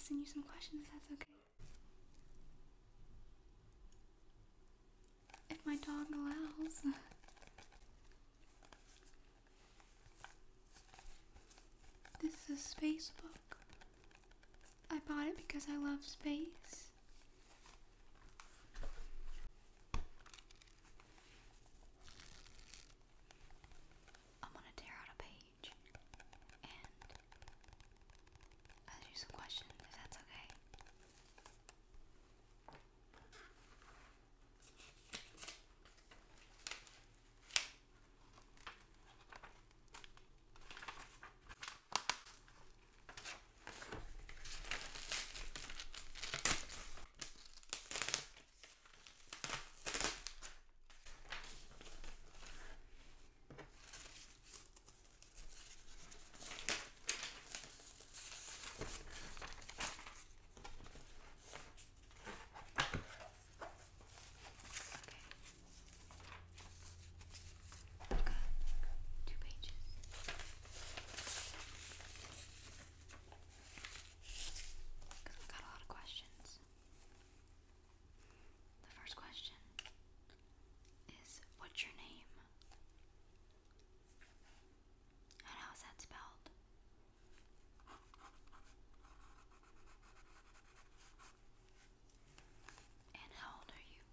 send you some questions if that's okay. If my dog allows. This is a space book. I bought it because I love space. I'm gonna tear out a page and ask you some questions if that's okay. Two pages. Because I've got a lot of questions. The first question is, what's your name? And how is that spelled? And how old are you?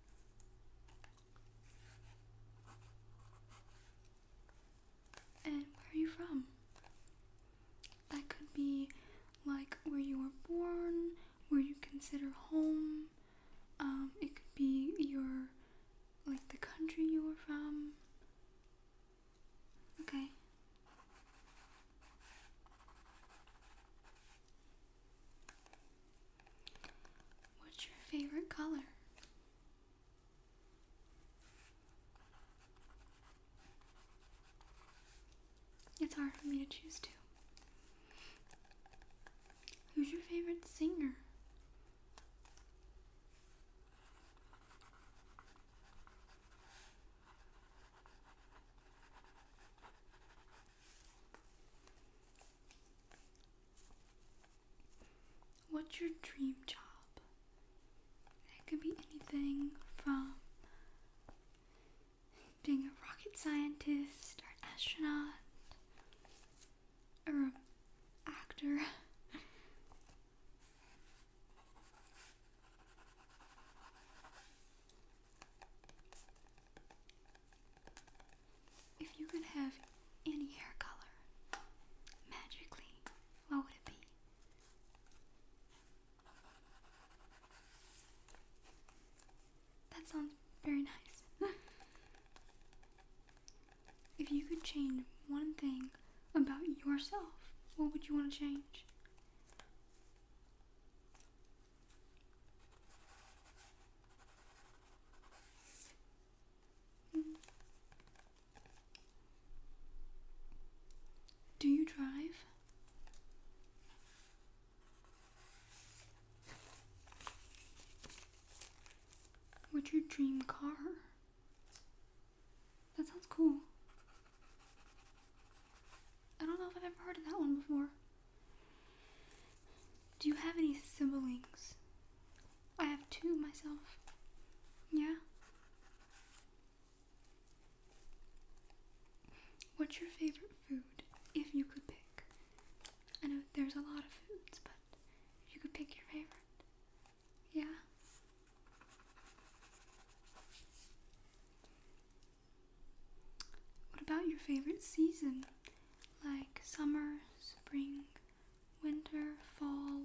And where are you from? That could be like where you were born, where you consider home. It could be like the country you were from. Okay. What's your favorite color? It's hard for me to choose two. Who's your favorite singer? What's your dream job? It could be anything from being a rocket scientist, or an astronaut, or an actor. If you could have any hair color, magically, what would it be? That sounds very nice. If you could change one thing about yourself, what would you want to change? Do you drive? What's your dream car? That sounds cool. I don't know if I've ever heard of that one before. Do you have any siblings? I have two myself. Yeah? What's your favorite food, if you could pick? I know there's a lot of foods, but if you could pick your favorite. Yeah? What about your favorite season? Like summer, spring, winter, fall?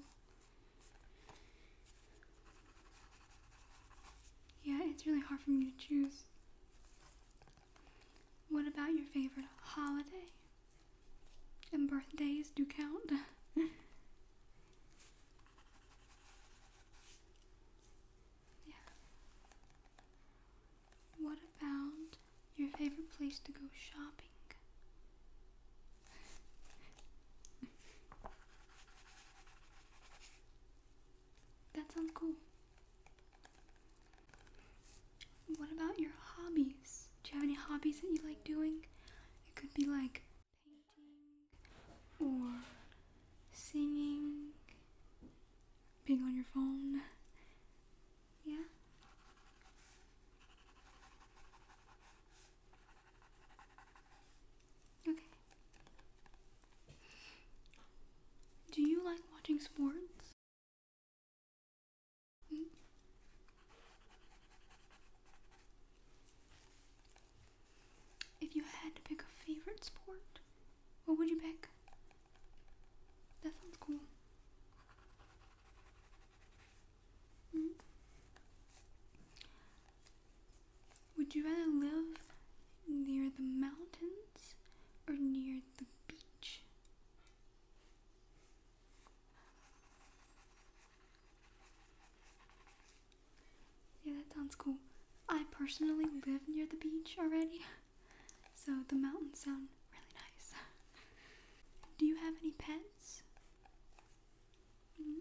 Yeah, it's really hard for me to choose. What about your favorite holiday? And birthdays do count. Yeah. What about your favorite place to go shopping? That sounds cool. What about your hobbies? Do you have any hobbies that you like doing? It could be like painting or singing, playing sports? Mm. If you had to pick a favorite sport, what would you pick? That sounds cool. Mm. Would you rather live near the mountains or near the beach? Yeah, that sounds cool. I personally live near the beach already, so the mountains sound really nice. Do you have any pets? Mm.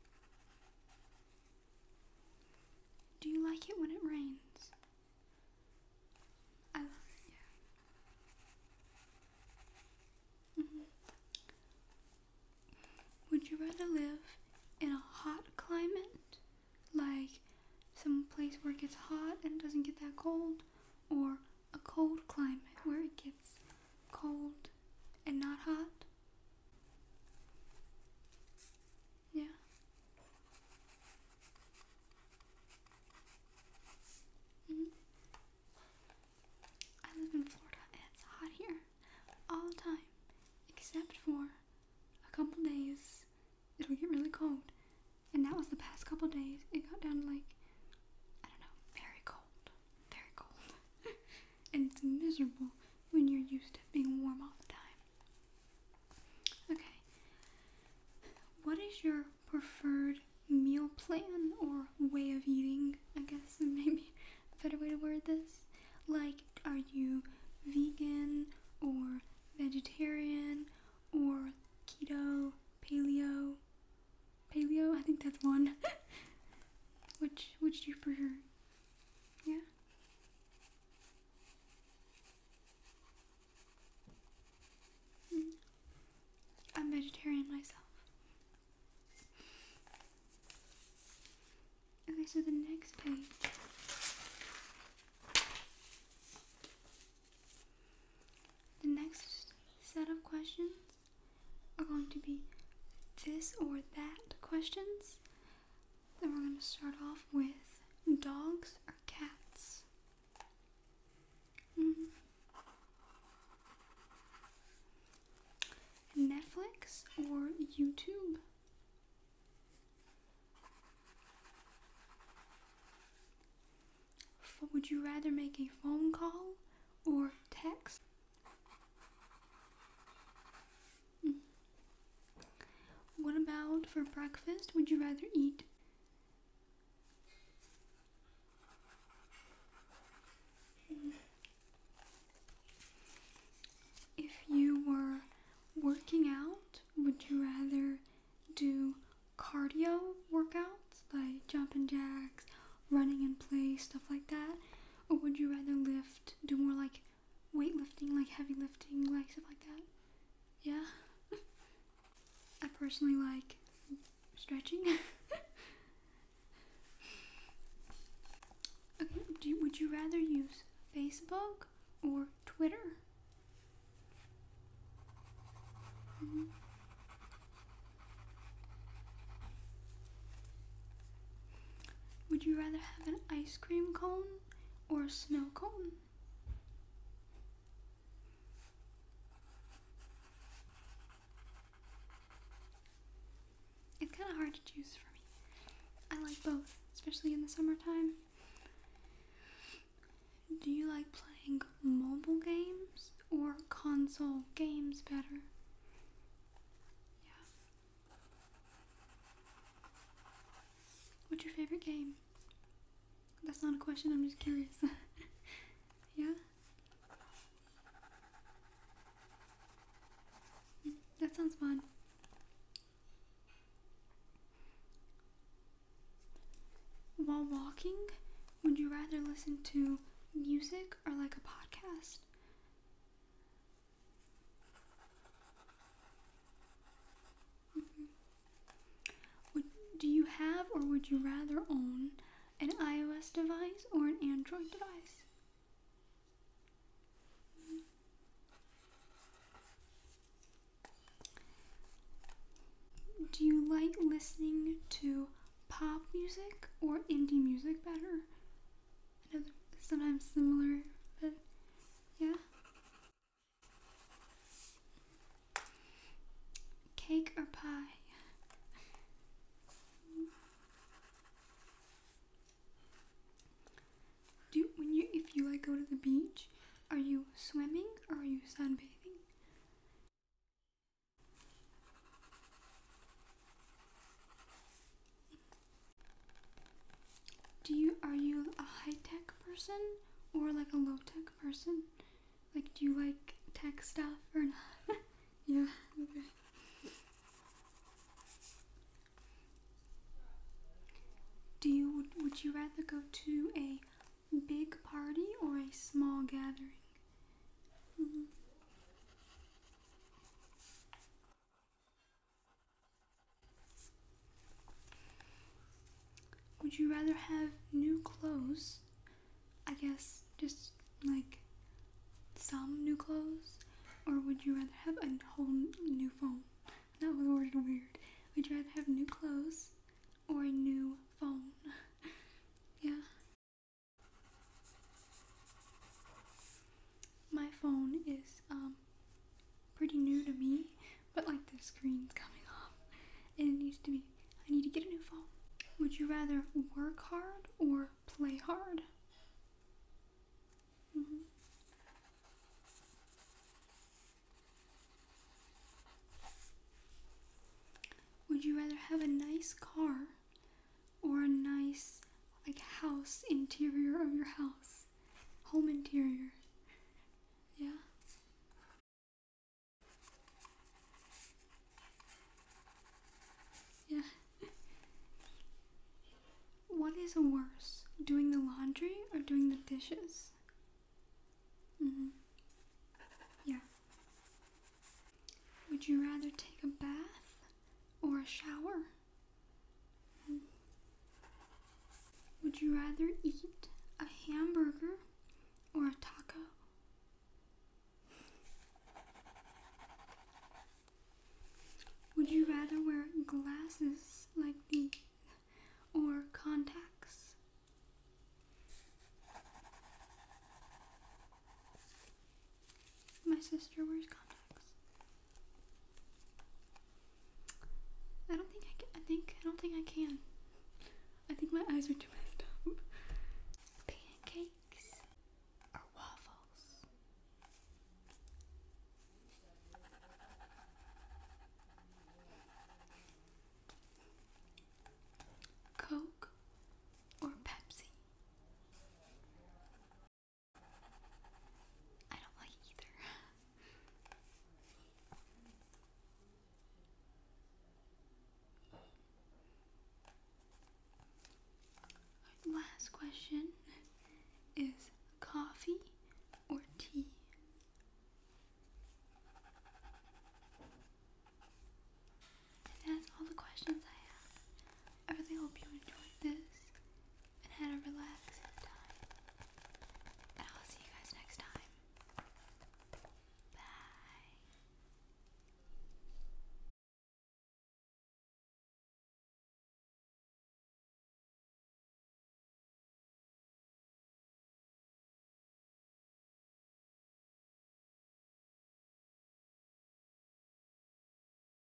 Do you like it when it rains? I love it, yeah. Would you rather live in a hot climate, like some place where it gets hot and it doesn't get that cold, or a cold climate where it gets cold and not hot? Yeah. Mm. I live in Florida and it's hot here all the time, except for a couple days it'll get really cold. And that was the past couple days. It got down to like, I don't know, very cold. Very cold. And it's miserable when you're used to being warm all the time. Okay. What is your preferred meal plan or way of eating? I guess maybe a better way to word this. Like, are you vegan or vegetarian or keto, paleo? Paleo, I think that's one. Which do you prefer? Yeah. Mm. I'm vegetarian myself. Okay, so the next page. The next set of questions are going to be this or that questions. Then we're going to start off with dogs or cats. Mm. Netflix or YouTube? Would you rather make a phone call or text? Mm. What about for breakfast? Would you rather eat if you were working out? Would you rather do cardio workouts like jumping jacks, running in place, stuff like that? Or would you rather do more like weightlifting, like heavy lifting, like stuff like that? Yeah? I personally like stretching. Okay, would you rather use Facebook or Twitter? Mm-hmm. Would you rather have an ice cream cone or a snow cone? It's kind of hard to choose for me. I like both, especially in the summertime. Do you like playing mobile games or console games better? Yeah. What's your favorite game? That's not a question, I'm just curious. Yeah? That sounds fun. While walking, would you rather listen to music or like a podcast? Mm-hmm. Do you have or would you rather own an iOS device or an Android device? Do you like listening to pop music or indie music better? I know they're sometimes similar, but yeah. Cake or pie? If you like go to the beach, are you swimming or are you sunbathing? Are you a high tech person or like a low tech person? Like, do you like tech stuff or not? Yeah. Okay. Would you rather go to a big party or a small gathering? Mhm. Would you rather have new clothes? I guess just like some new clothes, or would you rather have a whole new phone? That was worded weird. Would you rather have new clothes or a new phone? Yeah. My phone is pretty new to me, but like the screen's coming off, and I need to get a new phone. Would you rather work hard or play hard? Hmm. Would you rather have a nice car or a nice like house interior of your house? Home interior. Yeah. Yeah. What is worse, doing the laundry or doing the dishes? Hmm. Yeah. Would you rather take a bath or a shower? Mm. Would you rather eat a hamburger or a taco? Would you rather wear glasses like these or contacts? My sister wears contacts. I don't think I can. I think my eyes are too messed up. Pancakes or waffles? Coke or Pepsi? I don't like either. Last question.